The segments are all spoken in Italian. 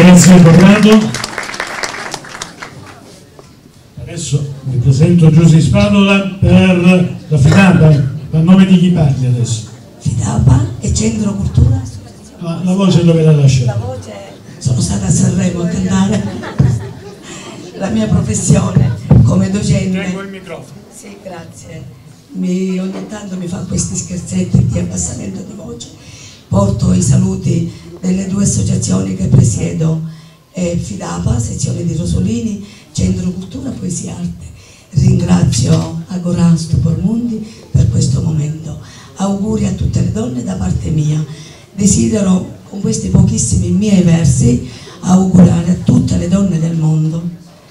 Grazie Corrado. Adesso vi presento Giusy Spadola per la FIDAPA. A nome di chi parli adesso? FIDAPA e Centro Cultura. La voce dove la lasciate? La voce, sono stata a Sanremo a cantare. La mia professione come docente. Prego il microfono. Sì, grazie. Ogni tanto mi fa questi scherzetti di abbassamento di voce. Porto i saluti delle due associazioni che presiedo, FIDAPA, sezione di Rosolini, Centro Cultura, Poesia Arte. Ringrazio Agorà Stupor-Mundi per questo momento. Auguri a tutte le donne da parte mia. Desidero con questi pochissimi miei versi augurare a tutte le donne del mondo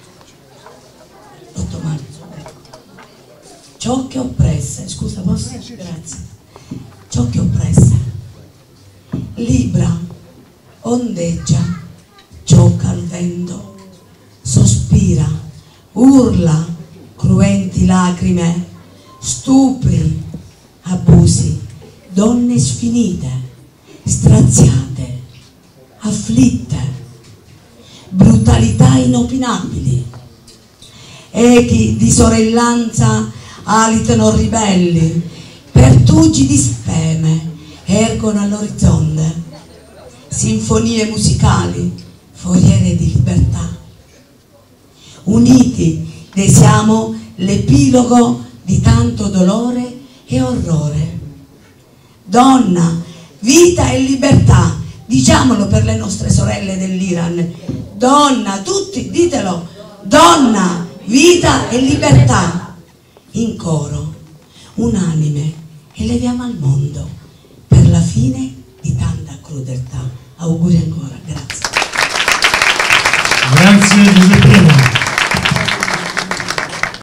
8 marzo. Ciò che oppresse, scusa posso? Grazie. Ciò che oppresse, libra, ondeggia, gioca al vento, sospira, urla, cruenti lacrime, stupri, abusi, donne sfinite, straziate, afflitte, brutalità inopinabili, echi di sorellanza alitano ribelli, pertugi di speme ergono all'orizzonte, sinfonie musicali, foriere di libertà. Uniti desiamo l'epilogo di tanto dolore e orrore. Donna, vita e libertà, diciamolo per le nostre sorelle dell'Iran. Donna, tutti, ditelo, donna, vita e libertà. In coro, unanime, eleviamo al mondo per la fine di tanta crudeltà. Auguri ancora, grazie. Grazie Giuseppe.